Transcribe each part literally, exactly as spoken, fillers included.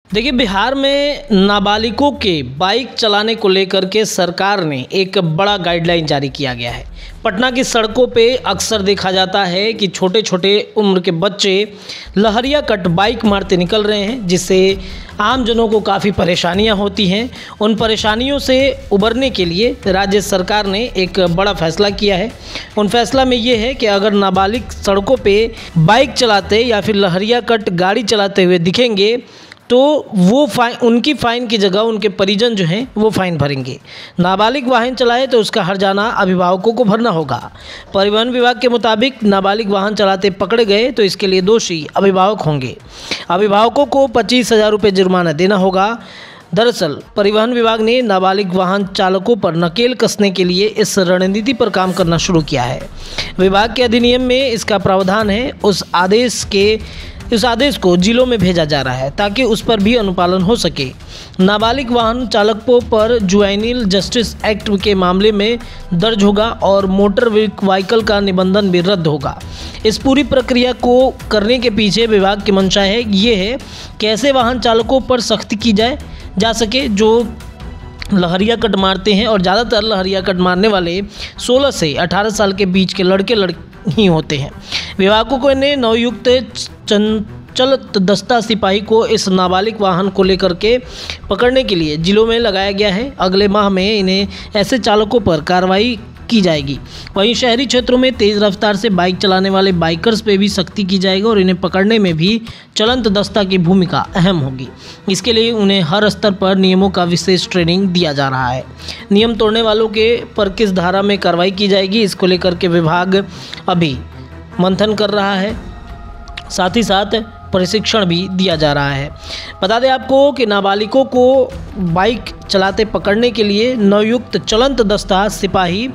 देखिए, बिहार में नाबालिगों के बाइक चलाने को लेकर के सरकार ने एक बड़ा गाइडलाइन जारी किया गया है। पटना की सड़कों पे अक्सर देखा जाता है कि छोटे छोटे उम्र के बच्चे लहरिया कट बाइक मारते निकल रहे हैं, जिससे आम जनों को काफ़ी परेशानियां होती हैं। उन परेशानियों से उबरने के लिए राज्य सरकार ने एक बड़ा फैसला किया है। उन फैसला में ये है कि अगर नाबालिग सड़कों पे बाइक चलाते या फिर लहरिया कट गाड़ी चलाते हुए दिखेंगे तो वो फाइन उनकी फ़ाइन की जगह उनके परिजन जो हैं वो फ़ाइन भरेंगे। नाबालिग वाहन चलाए तो उसका हर्जाना अभिभावकों को भरना होगा। परिवहन विभाग के मुताबिक नाबालिग वाहन चलाते पकड़े गए तो इसके लिए दोषी अभिभावक होंगे। अभिभावकों को पच्चीस हज़ार रुपये जुर्माना देना होगा। दरअसल परिवहन विभाग ने नाबालिग वाहन चालकों पर नकेल कसने के लिए इस रणनीति पर काम करना शुरू किया है। विभाग के अधिनियम में इसका प्रावधान है। उस आदेश के इस आदेश को जिलों में भेजा जा रहा है ताकि उस पर भी अनुपालन हो सके। नाबालिग वाहन चालकों पर जुवेनाइल जस्टिस एक्ट के मामले में दर्ज होगा और मोटर व्हीकल का निबंधन भी रद्द होगा। इस पूरी प्रक्रिया को करने के पीछे विभाग की मंशा है ये है कि ऐसे वाहन चालकों पर सख्ती की जाए जा सके जो लहरिया कट मारते हैं, और ज़्यादातर लहरिया कट मारने वाले सोलह से अठारह साल के बीच के लड़के लड़की होते हैं। विभागों ने नवयुक्त चंचल दस्ता सिपाही को इस नाबालिग वाहन को लेकर के पकड़ने के लिए जिलों में लगाया गया है। अगले माह में इन्हें ऐसे चालकों पर कार्रवाई की जाएगी। वहीं शहरी क्षेत्रों में तेज़ रफ्तार से बाइक चलाने वाले बाइकर्स पे भी सख्ती की जाएगी और इन्हें पकड़ने में भी चलंत दस्ता की भूमिका अहम होगी। इसके लिए उन्हें हर स्तर पर नियमों का विशेष ट्रेनिंग दिया जा रहा है। नियम तोड़ने वालों के पर किस धारा में कार्रवाई की जाएगी, इसको लेकर के विभाग अभी मंथन कर रहा है। साथ ही साथ प्रशिक्षण भी दिया जा रहा है। बता दें आपको कि नाबालिगों को बाइक चलाते पकड़ने के लिए नवयुक्त चलंत दस्ता सिपाही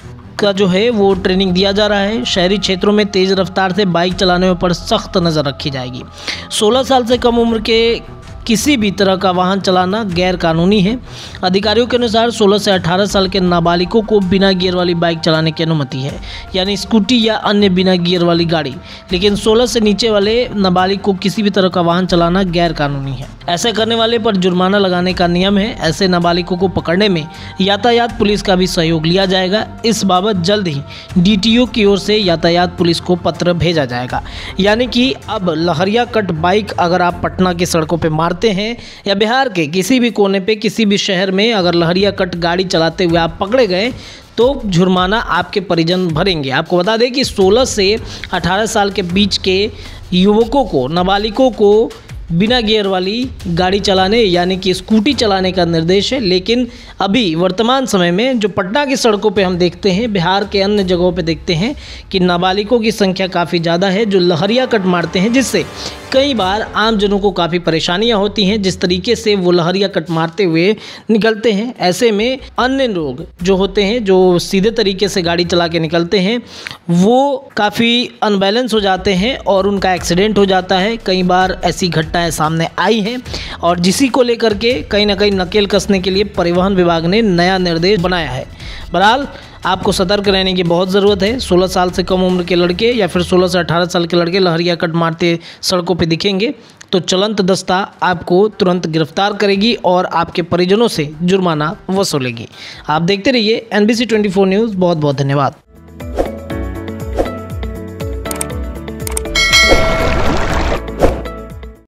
का जो है वो ट्रेनिंग दिया जा रहा है। शहरी क्षेत्रों में तेज़ रफ्तार से बाइक चलाने पर सख्त नज़र रखी जाएगी। सोलह साल से कम उम्र के किसी भी तरह का वाहन चलाना गैर कानूनी है। अधिकारियों के अनुसार सोलह से अठारह साल के नाबालिगों को बिना गियर वाली बाइक चलाने की अनुमति है, यानी स्कूटी या अन्य बिना गियर वाली गाड़ी। लेकिन सोलह से नीचे वाले नाबालिग को किसी भी तरह का वाहन चलाना गैर कानूनी है। ऐसा करने वाले पर जुर्माना लगाने का नियम है। ऐसे नाबालिगों को पकड़ने में यातायात पुलिस का भी सहयोग लिया जाएगा। इस बाबत जल्द ही डी टी ओ की ओर से यातायात पुलिस को पत्र भेजा जाएगा। यानी कि अब लहरिया कट बाइक अगर आप पटना की सड़कों पर मारते हैं या बिहार के किसी भी कोने पे किसी भी शहर में अगर लहरिया कट गाड़ी चलाते हुए आप पकड़े गए तो जुर्माना आपके परिजन भरेंगे। आपको बता दें कि सोलह से अठारह साल के बीच के युवकों को, नाबालिगों को बिना गियर वाली गाड़ी चलाने यानी कि स्कूटी चलाने का निर्देश है। लेकिन अभी वर्तमान समय में जो पटना की सड़कों पे हम देखते हैं, बिहार के अन्य जगहों पे देखते हैं कि नाबालिगों की संख्या काफ़ी ज़्यादा है जो लहरिया कट मारते हैं, जिससे कई बार आम जनों को काफ़ी परेशानियां होती हैं। जिस तरीके से वो लहरिया कट मारते हुए निकलते हैं, ऐसे में अन्य लोग जो होते हैं जो सीधे तरीके से गाड़ी चला के निकलते हैं वो काफ़ी अनबैलेंस हो जाते हैं और उनका एक्सीडेंट हो जाता है। कई बार ऐसी घटनाएं सामने आई हैं और जिसी को लेकर के कहीं ना कहीं नकेल कसने के लिए परिवहन विभाग ने नया निर्देश बनाया है। बहरहाल आपको सतर्क रहने की बहुत ज़रूरत है। सोलह साल से कम उम्र के लड़के या फिर सोलह से अठारह साल के लड़के लहरिया कट मारते सड़कों पे दिखेंगे तो चलंत दस्ता आपको तुरंत गिरफ्तार करेगी और आपके परिजनों से जुर्माना वसूलेगी। आप देखते रहिए N B C twenty four news. बहुत बहुत धन्यवाद।